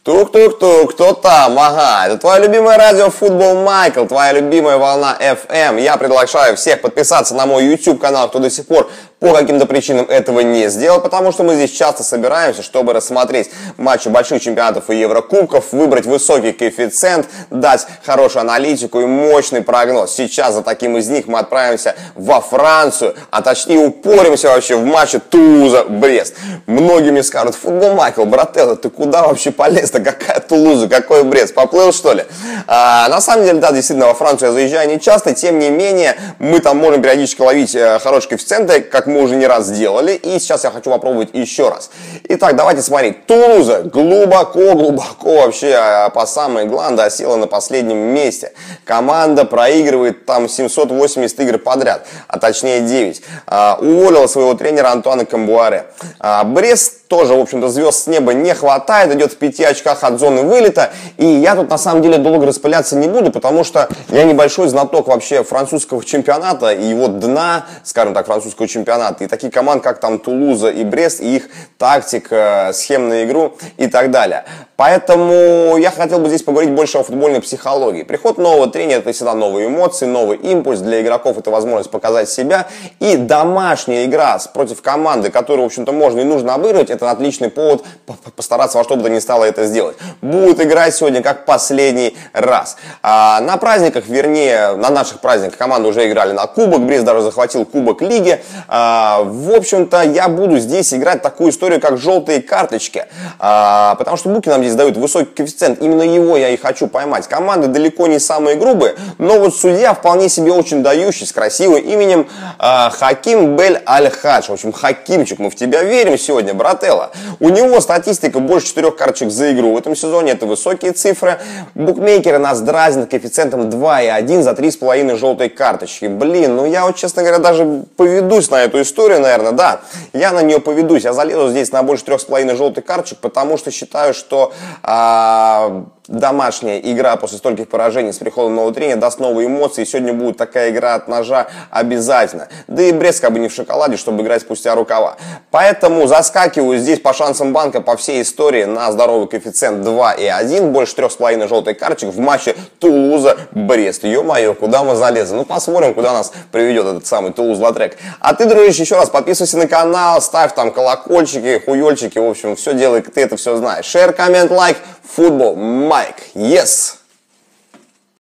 Тук-тук-тук, кто там? Ага, это твое любимое радио Футбол Майкл, твоя любимая волна FM. Я приглашаю всех подписаться на мой YouTube канал, кто до сих пор по каким-то причинам этого не сделал, потому что мы здесь часто собираемся, чтобы рассмотреть матчи больших чемпионатов и Еврокубков, выбрать высокий коэффициент, дать хорошую аналитику и мощный прогноз. Сейчас за таким из них мы отправимся во Францию, а точнее упоримся вообще в матче Тулуза-Брест. Многие мне скажут: Футбол Майкл, брателло, ты куда вообще полез-то? Какая Тулуза, какой Брест? Поплыл, что ли? На самом деле, да, действительно, во Францию я заезжаю не часто, тем не менее, мы там можем периодически ловить хорошие коэффициенты, как мы уже не раз сделали, и сейчас я хочу попробовать еще раз. Итак, давайте смотреть. Тулуза глубоко вообще по самые гланды осела на последнем месте. Команда проигрывает там 780 игр подряд, а точнее 9. Уволила своего тренера Антуана Камбуаре. Брест тоже, в общем-то, звезд с неба не хватает, идет в 5 очках от зоны вылета, и я тут на самом деле долго распыляться не буду, потому что я небольшой знаток вообще французского чемпионата и его дна, скажем так, французского чемпионата, и такие команды, как там Тулуза и Брест, и их тактика, схем на игру и так далее. Поэтому я хотел бы здесь поговорить больше о футбольной психологии. Приход нового тренера – это всегда новые эмоции, новый импульс. Для игроков это возможность показать себя. И домашняя игра против команды, которую, в общем-то, можно и нужно обыгрывать, это отличный повод постараться во что бы то ни стало это сделать. Будут играть сегодня как последний раз. На праздниках, вернее, на наших праздниках команды уже играли на кубок. Брест даже захватил кубок лиги. В общем-то, я буду здесь играть такую историю, как желтые карточки. Потому что буки нам здесь дают высокий коэффициент. Именно его я и хочу поймать. Команды далеко не самые грубые, но вот судья вполне себе очень дающий, с красивым именем Хаким Бель Аль-Хадж. В общем, Хакимчик, мы в тебя верим сегодня, брателло. У него статистика больше 4 карточек за игру в этом сезоне. Это высокие цифры. Букмекеры нас дразнят коэффициентом 2,1 за 3,5 желтые карточки. Блин, ну я вот, честно говоря, даже поведусь на эту историю, наверное, да. Я на нее поведусь. Я залезу здесь на больше 3,5 желтых карточек, потому что считаю, что домашняя игра после стольких поражений с приходом нового тренера даст новые эмоции. И сегодня будет такая игра от ножа обязательно. Да и Брест как бы не в шоколаде, чтобы играть спустя рукава. Поэтому заскакиваю здесь по шансам банка по всей истории на здоровый коэффициент 2,1. Больше 3,5 желтых карточек в матче Тулуза-Брест. Ё-моё, куда мы залезем? Ну посмотрим, куда нас приведет этот самый Тулуз-Латрек. А ты, дружище, еще раз подписывайся на канал, ставь там колокольчики, хуёльчики. В общем, все делай, ты это все знаешь. Шер, коммент, лайк. Футбол Майк. Yes!